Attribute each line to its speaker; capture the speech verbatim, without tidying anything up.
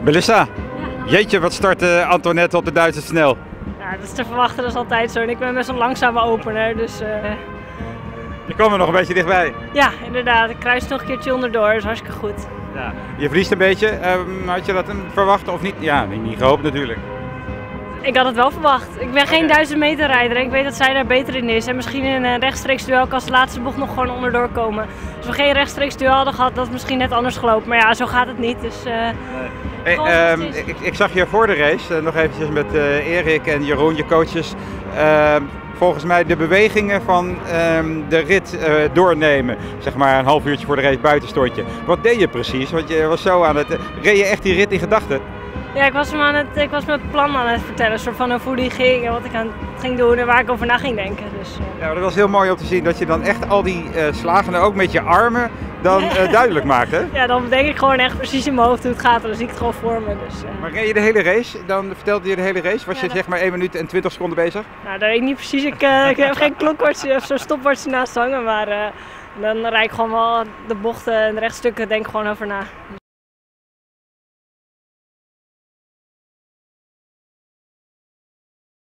Speaker 1: Melissa,
Speaker 2: Ja.
Speaker 1: jeetje, wat start uh, Antoinette op de duizend snel?
Speaker 2: Ja, dat is te verwachten, dat is altijd zo. En ik ben best een langzame opener, dus uh...
Speaker 1: Je kwam er nog een beetje dichtbij.
Speaker 2: ja, inderdaad. Ik kruis nog een keertje onderdoor, dat is hartstikke goed.
Speaker 1: Ja. Je verliest een beetje, um, had je dat verwacht of niet? Ja, niet gehoopt natuurlijk.
Speaker 2: Ik had het wel verwacht. Ik ben geen
Speaker 1: Okay.
Speaker 2: duizend meter rijder en ik weet dat zij daar beter in is. En misschien in een rechtstreeks duel kan ze de laatste bocht nog gewoon onderdoor komen. Als we geen rechtstreeks duel hadden gehad, dat is misschien net anders gelopen. Maar ja, zo gaat het niet. Dus, uh,
Speaker 1: nee. Hey, um, ik, ik zag je voor de race, uh, nog eventjes met uh, Erik en Jeroen, je coaches. Uh, volgens mij de bewegingen van um, de rit uh, doornemen. Zeg maar een half uurtje voor de race buiten stond je. Wat deed je precies? Want je was zo aan het... Uh, reed je echt die rit in gedachten?
Speaker 2: Ja, ik was, hem aan het, ik was mijn plan aan het vertellen, soort van over hoe die ging en wat ik aan het ging doen en waar ik over na ging denken. Dus, uh...
Speaker 1: ja, maar dat was heel mooi om te zien dat je dan echt al die uh, slagen, ook met je armen, dan uh, duidelijk maakt, hè?
Speaker 2: Ja, dan denk ik gewoon echt precies in mijn hoofd hoe het gaat en dan zie ik het gewoon voor me. Dus, uh...
Speaker 1: Maar reed je de hele race? Dan vertelde je de hele race? Was
Speaker 2: ja,
Speaker 1: je
Speaker 2: dat...
Speaker 1: zeg maar één minuut en twintig seconden bezig?
Speaker 2: Nou, dat weet ik niet precies. Ik, uh, ik heb geen klokwartje of zo'n stopwatch naast hangen, maar uh, dan rijd ik gewoon wel de bochten en de rechtstukken denk ik gewoon over na.